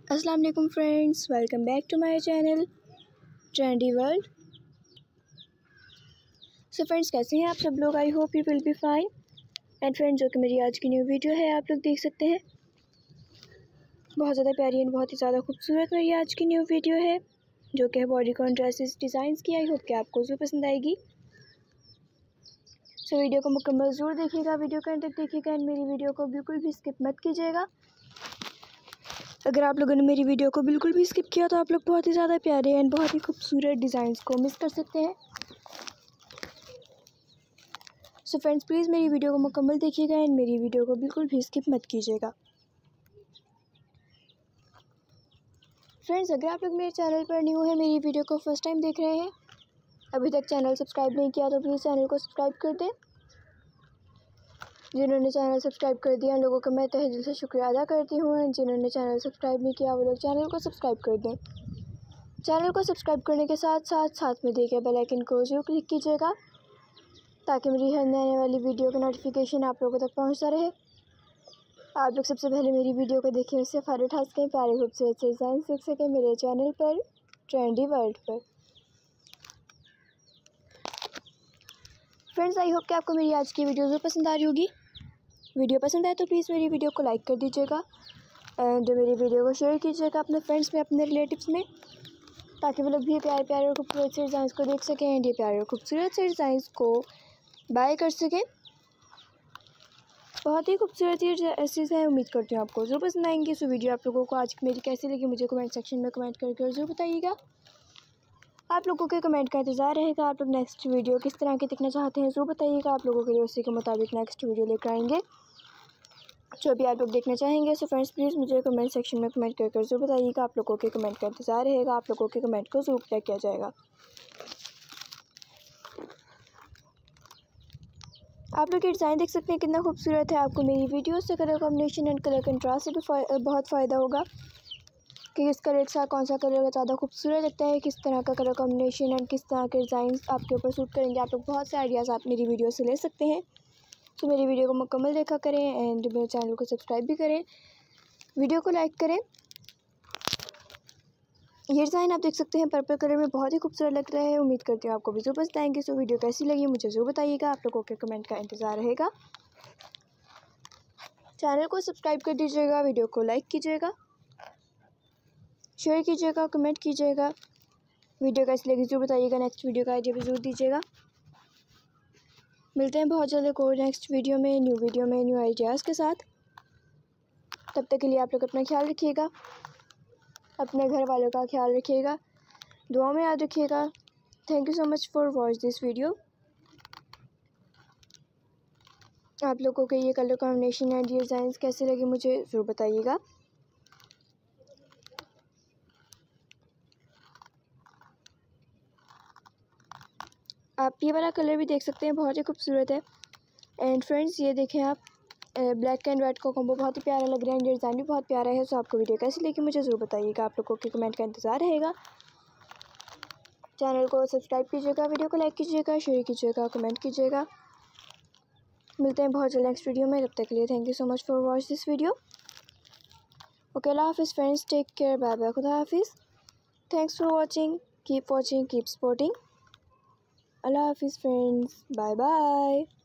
अस्सलाम वालेकुम friends, welcome back to my channel trendy world. So friends, कैसे हैं आप सब लोग? I hope you will be fine. And friends, जो कि मेरी आज की न्यू वीडियो है, आप लोग देख सकते हैं, बहुत ज़्यादा प्यारी एंड बहुत ही ज़्यादा खूबसूरत मेरी आज की न्यू वीडियो है, जो कि है बॉडीकॉन ड्रेसेस डिज़ाइंस की। आई होप कि आपको ज़रूर पसंद आएगी। सो वीडियो को मुकम्मल ज़रूर देखिएगा, वीडियो का एंड तक देखिएगा एंड मेरी वीडियो को बिल्कुल भी स्किप मत कीजिएगा। अगर आप लोगों ने मेरी वीडियो को बिल्कुल भी स्किप किया तो आप लोग बहुत ही ज़्यादा प्यारे एंड बहुत ही खूबसूरत डिज़ाइंस को मिस कर सकते हैं। सो फ्रेंड्स, प्लीज़ मेरी वीडियो को मुकम्मल देखिएगा एंड मेरी वीडियो को बिल्कुल भी स्किप मत कीजिएगा। फ्रेंड्स, अगर आप लोग मेरे चैनल पर न्यू है, मेरी वीडियो को फर्स्ट टाइम देख रहे हैं, अभी तक चैनल सब्सक्राइब नहीं किया तो प्लीज़ चैनल को सब्सक्राइब कर दें। जिन्होंने चैनल सब्सक्राइब कर दिया उन लोगों का मैं तहे दिल से शुक्रिया अदा करती हूँ। जिन्होंने चैनल सब्सक्राइब नहीं किया वो लोग चैनल को सब्सक्राइब कर दें। चैनल को सब्सक्राइब करने के साथ में देखे बेल आइकन को जरूर क्लिक कीजिएगा, ताकि मेरी हर आने वाली वीडियो का नोटिफिकेशन आप लोगों तक पहुँचता रहे। आप लोग सबसे पहले मेरी वीडियो को देखें, उससे फ़ायदा उठा सकें, प्यारे खूबसूरत से डिज़ाइन सीख सकें मेरे चैनल पर ट्रेंडी वर्ल्ड पर। फ्रेंड्स, आई होप कि आपको मेरी आज की वीडियो ज़रूर पसंद आ रही होगी। वीडियो पसंद आए तो प्लीज़ मेरी वीडियो को लाइक कर दीजिएगा एंड मेरी वीडियो को शेयर कीजिएगा अपने फ्रेंड्स में, अपने रिलेटिव्स में, ताकि वो लोग भी प्यारे प्यारे और खूबसूरत से डिज़ाइंस को देख सकें एंड ये प्यारे और खूबसूरत से डिज़ाइंस को बाय कर सकें। बहुत ही खूबसूरत ये ड्रेसेस हैं, उम्मीद करती हूँ आपको ज़रूर पसंद आएंगी। सो वीडियो आप लोगों को आज मेरी कैसी लगी मुझे कमेंट सेक्शन में कमेंट करके ज़रूर बताइएगा। आप लोगों के कमेंट का इंतज़ार रहेगा। आप लोग नेक्स्ट वीडियो किस तरह की देखना चाहते हैं ज़रूर बताइएगा। आप लोगों के लिए उसी के मुताबिक नेक्स्ट वीडियो लेकर आएंगे जो भी आप लोग देखना चाहेंगे। सो फ्रेंड्स, प्लीज़ मुझे कमेंट सेक्शन में कमेंट करके ज़रूर बताइएगा। आप लोगों के कमेंट का इंतज़ार रहेगा। आप लोगों के कमेंट को ज़रूर रिप्लाई किया जाएगा। आप लोग ये डिज़ाइन देख सकते हैं कितना खूबसूरत है। आपको मेरी वीडियो से colour combination and colour contrast से भी बहुत फ़ायदा होगा कि किस कलर के साथ कौन सा कलर ज़्यादा खूबसूरत लगता है, किस तरह का कलर कॉम्बिनेशन एंड किस तरह के डिज़ाइन आपके ऊपर सूट करेंगे। आप लोग बहुत से आइडियाज़ आप मेरी वीडियो से ले सकते हैं। तो मेरी वीडियो को मुकम्मल देखा करें एंड मेरे चैनल को सब्सक्राइब भी करें, वीडियो को लाइक करें। ये डिज़ाइन आप देख सकते हैं पर्पल कलर में बहुत ही खूबसूरत लग रहा है। उम्मीद करती हूँ आपको भी ज़रूर पसंद आएंगे। सो वीडियो कैसी लगी मुझे ज़रूर बताइएगा। आप लोगों के कमेंट का इंतज़ार रहेगा। चैनल को सब्सक्राइब कर दीजिएगा, वीडियो को लाइक कीजिएगा, शेयर कीजिएगा, कमेंट कीजिएगा। वीडियो कैसी लगी ज़रूर बताइएगा। नेक्स्ट वीडियो का आइडिया भी ज़रूर दीजिएगा। मिलते हैं बहुत जल्द एक और नेक्स्ट वीडियो में, न्यू आइडियाज़ के साथ। तब तक के लिए आप लोग अपना ख्याल रखिएगा, अपने घर वालों का ख्याल रखिएगा, दुआ में याद रखिएगा। Thank you so much for watch this video. आप लोगों के ये कलर कॉम्बिनेशन एंड डिज़ाइंस कैसे लगे मुझे ज़रूर बताइएगा। आप ये वाला कलर भी देख सकते हैं, बहुत ही खूबसूरत है। एंड फ्रेंड्स, ये देखें आप, ब्लैक एंड वाइट का कॉम्बो बहुत ही प्यारा लग रहा है, डिज़ाइन भी बहुत प्यारा है। सो आपको वीडियो कैसी लगी मुझे ज़रूर बताइएगा। आप लोगों के कमेंट का इंतज़ार रहेगा। चैनल को सब्सक्राइब कीजिएगा, वीडियो को लाइक कीजिएगा, शेयर कीजिएगा, कमेंट कीजिएगा। मिलते हैं बहुत जल्द नेक्स्ट वीडियो में। तब तक के लिए thank you so much for watch this video. Okay, अल्लाह हाफिज़ friends, take care, bye bye, खुदा हाफिज़। Thanks for watching, keep supporting. अल्लाह हाफिज़ फ्रेंड्स, बाय बाय।